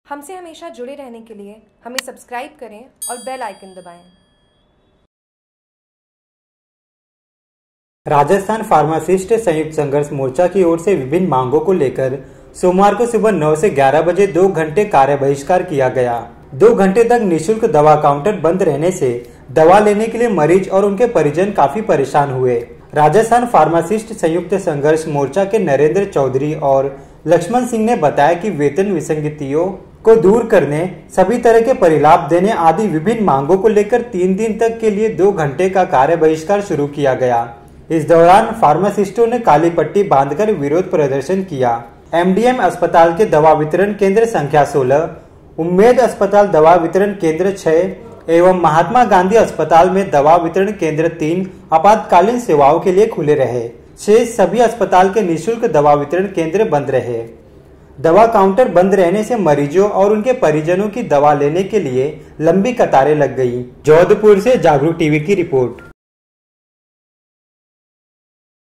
हमसे हमेशा जुड़े रहने के लिए हमें सब्सक्राइब करें और बेल आइकन दबाएं। राजस्थान फार्मासिस्ट संयुक्त संघर्ष मोर्चा की ओर से विभिन्न मांगों को लेकर सोमवार को सुबह 9 से 11 बजे 2 घंटे कार्य बहिष्कार किया गया। 2 घंटे तक निःशुल्क दवा काउंटर बंद रहने से दवा लेने के लिए मरीज और उनके परिजन काफी परेशान हुए। राजस्थान फार्मासिस्ट संयुक्त संघर्ष मोर्चा के नरेंद्र चौधरी और लक्ष्मण सिंह ने बताया कि वेतन विसंगतियों को दूर करने, सभी तरह के परिलाभ देने आदि विभिन्न मांगों को लेकर 3 दिन तक के लिए 2 घंटे का कार्य बहिष्कार शुरू किया गया। इस दौरान फार्मासिस्टों ने काली पट्टी बांधकर विरोध प्रदर्शन किया। एमडीएम अस्पताल के दवा वितरण केंद्र संख्या 16, उम्मेद अस्पताल दवा वितरण केंद्र 6 एवं महात्मा गांधी अस्पताल में दवा वितरण केंद्र 3 आपातकालीन सेवाओं के लिए खुले रहे। शेष सभी अस्पताल के निःशुल्क दवा वितरण केंद्र बंद रहे। दवा काउंटर बंद रहने से मरीजों और उनके परिजनों की दवा लेने के लिए लंबी कतारें लग गई। जोधपुर से जागरूक टीवी की रिपोर्ट।